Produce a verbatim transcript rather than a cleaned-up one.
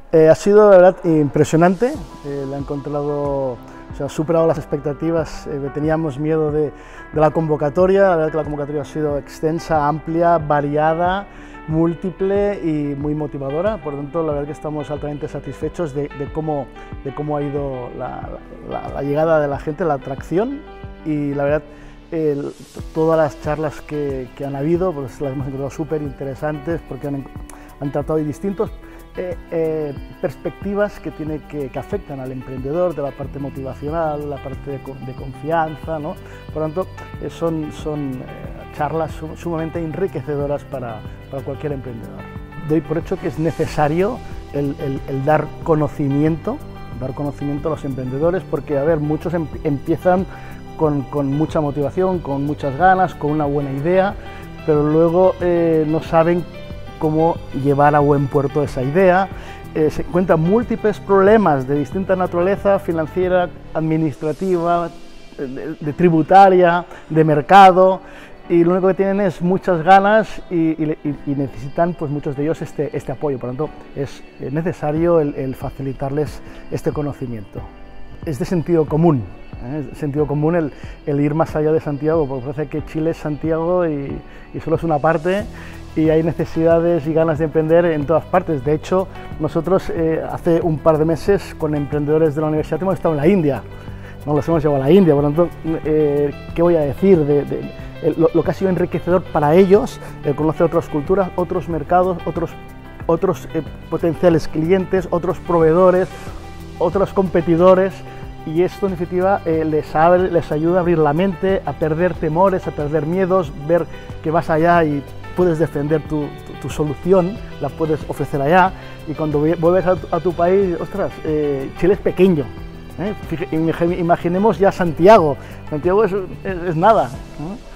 Eh, ha sido, la verdad, impresionante. Eh, le ha encontrado, o sea, ha superado las expectativas. Eh, teníamos miedo de, de la convocatoria. La verdad que la convocatoria ha sido extensa, amplia, variada, múltiple y muy motivadora. Por lo tanto, la verdad que estamos altamente satisfechos de, de, cómo, de cómo ha ido la, la, la llegada de la gente, la atracción, y la verdad, el, todas las charlas que, que han habido, pues las hemos encontrado súper interesantes, porque han, han tratado de distintos Eh, eh, perspectivas que, tiene que, que afectan al emprendedor, de la parte motivacional, la parte de, de confianza, ¿no? Por lo tanto, eh, son, son eh, charlas sum, sumamente enriquecedoras para, para cualquier emprendedor. Doy por hecho que es necesario el, el, el dar conocimiento, dar conocimiento a los emprendedores, porque, a ver, muchos em, empiezan con, con mucha motivación, con muchas ganas, con una buena idea, pero luego eh, no saben cómo llevar a buen puerto esa idea. Eh, se encuentran múltiples problemas de distinta naturaleza, financiera, administrativa, de, de tributaria, de mercado, y lo único que tienen es muchas ganas y, y, y necesitan, pues, muchos de ellos este, este apoyo. Por lo tanto, es necesario el, el facilitarles este conocimiento. Es de sentido común, ¿eh? Es de sentido común el, el ir más allá de Santiago, porque parece que Chile es Santiago y, y solo es una parte, y hay necesidades y ganas de emprender en todas partes. De hecho, nosotros eh, hace un par de meses con emprendedores de la universidad hemos estado en la India, nos los hemos llevado a la India. Por lo tanto, eh, ¿qué voy a decir? De, de, de, lo, lo que ha sido enriquecedor para ellos, el conocer otras culturas, otros mercados, otros, otros eh, potenciales clientes, otros proveedores, otros competidores, y esto en definitiva eh, les, abre, les ayuda a abrir la mente, a perder temores, a perder miedos, ver que vas allá y puedes defender tu, tu, tu solución, la puedes ofrecer allá, y cuando vuelves a tu, a tu país, ostras, eh, Chile es pequeño, ¿eh? Imaginemos ya Santiago, Santiago es, es, es nada, ¿eh?